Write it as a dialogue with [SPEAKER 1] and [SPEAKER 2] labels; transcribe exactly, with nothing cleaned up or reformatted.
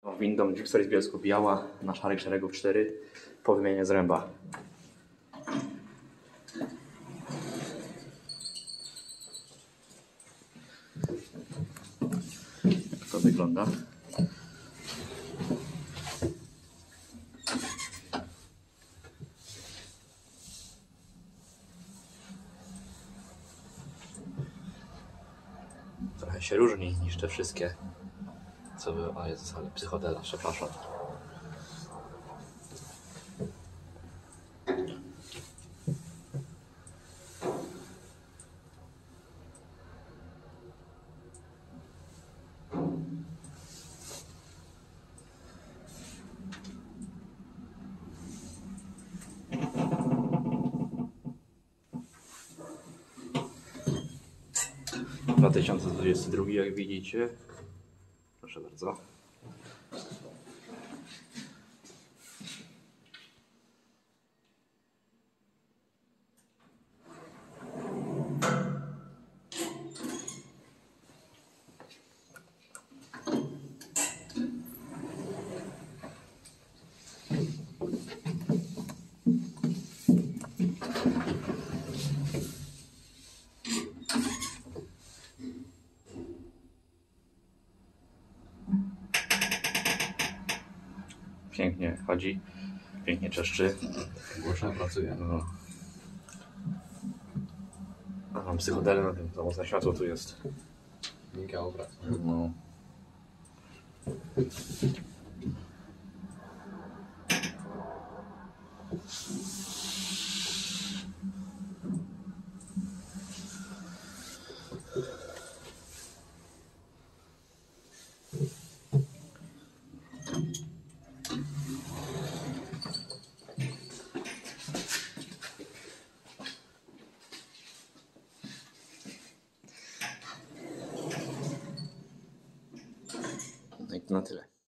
[SPEAKER 1] Windą Gipsery z Bielsko-Biała na Szarych Szeregów cztery po wymianie zręba. Jak to wygląda? Trochę się różni niż te wszystkie, co były. A Jezus, ale psychodela, przepraszam. dwa tysiące dwudziesty drugi, jak widzicie. Proszę bardzo. Pięknie chodzi, pięknie czeszczy.
[SPEAKER 2] Głośno pracuje.
[SPEAKER 1] No. A mam psychodelę na tym, za mocne światło tu jest.
[SPEAKER 2] Miga obraz.
[SPEAKER 1] No. No i to na tyle.